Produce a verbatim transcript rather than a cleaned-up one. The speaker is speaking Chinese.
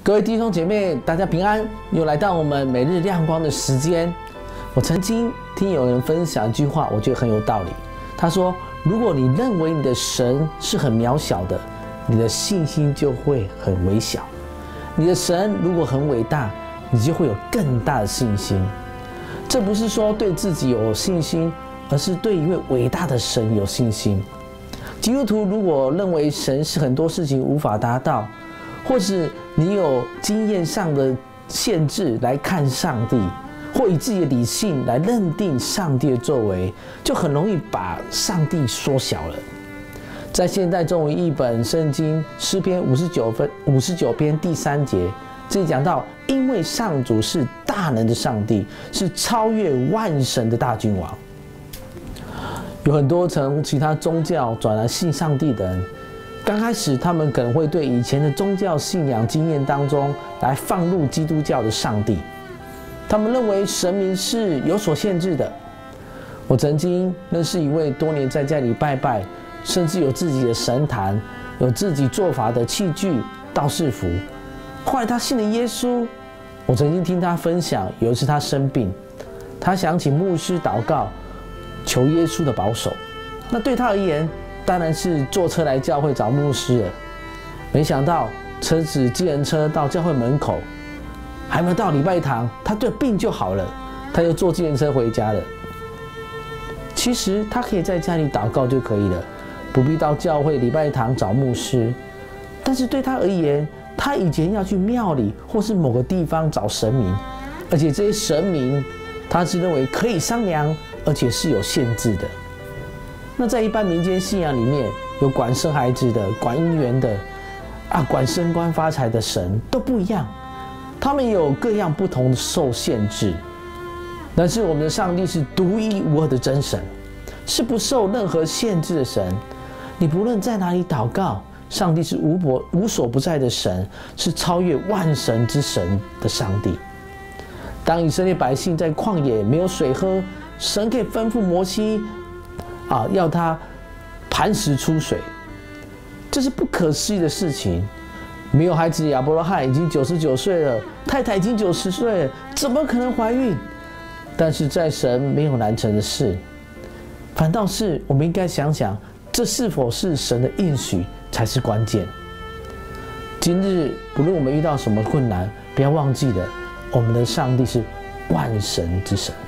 各位弟兄姐妹，大家平安！又来到我们每日亮光的时间。我曾经听有人分享一句话，我觉得很有道理。他说：“如果你认为你的神是很渺小的，你的信心就会很微小；你的神如果很伟大，你就会有更大的信心。”这不是说对自己有信心，而是对一位伟大的神有信心。基督徒如果认为神是很多事情无法达到，或是你有经验上的限制来看上帝，或以自己的理性来认定上帝的作为，就很容易把上帝缩小了。在现代中文译本圣经诗篇五十九分五十九篇第三节，这里讲到，因为上主是大能的上帝，是超越万神的大君王。有很多从其他宗教转来信上帝的人，刚开始他们可能会对以前的宗教信仰经验当中来放入基督教的上帝，他们认为神明是有所限制的。我曾经认识一位多年在家里拜拜，甚至有自己的神坛，有自己做法的器具道士符。后来他信了耶稣。我曾经听他分享，有一次他生病，他想请牧师祷告，求耶稣的保守。那对他而言，当然是坐车来教会找牧师了。没想到车子计程车到教会门口，还没有到礼拜堂，他的病就好了，他又坐计程车回家了。其实他可以在家里祷告就可以了，不必到教会礼拜堂找牧师。但是对他而言，他以前要去庙里或是某个地方找神明，而且这些神明他是认为可以商量，而且是有限制的。那在一般民间信仰里面，有管生孩子的、管姻缘的啊，管升官发财的神都不一样，他们有各样不同的受限制。但是我们的上帝是独一无二的真神，是不受任何限制的神。你不论在哪里祷告，上帝是无所无所不在的神，是超越万神之神的上帝。当以色列百姓在旷野没有水喝，神可以吩咐摩西啊，要他磐石出水，这是不可思议的事情。没有孩子的亚伯拉罕已经九十九岁了，太太已经九十岁了，怎么可能怀孕？但是在神没有难成的事，反倒是我们应该想想，这是否是神的应许才是关键。今日不论我们遇到什么困难，不要忘记了，我们的上帝是万神之神。